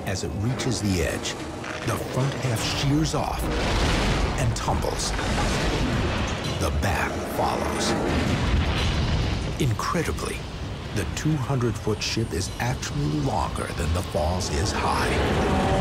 As it reaches the edge, the front half shears off and tumbles. The back follows. Incredibly, the 200-foot ship is actually longer than the falls is high.